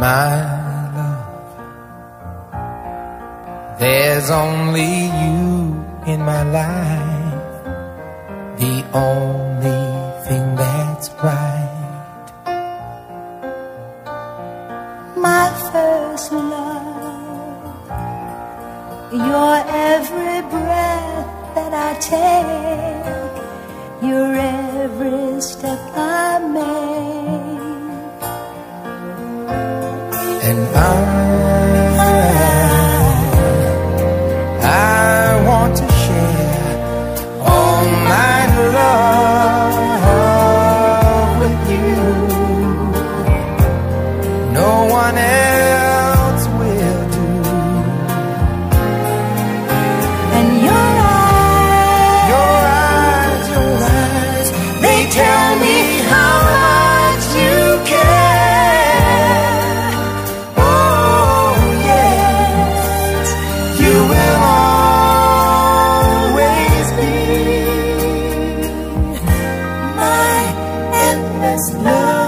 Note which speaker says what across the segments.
Speaker 1: my love. There's only you in my life, the only thing that's right.
Speaker 2: My first love, your every breath that I take, your every step I make.
Speaker 1: And I want to share all my love with you. No one else will do.
Speaker 2: And your
Speaker 1: eyes, they tell me how much you care. Oh yes, you will always be my endless love.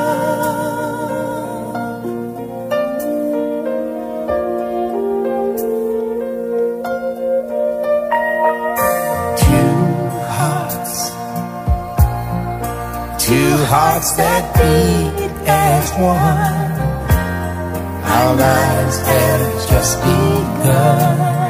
Speaker 1: Two hearts that beat as one. Our lives have just begun.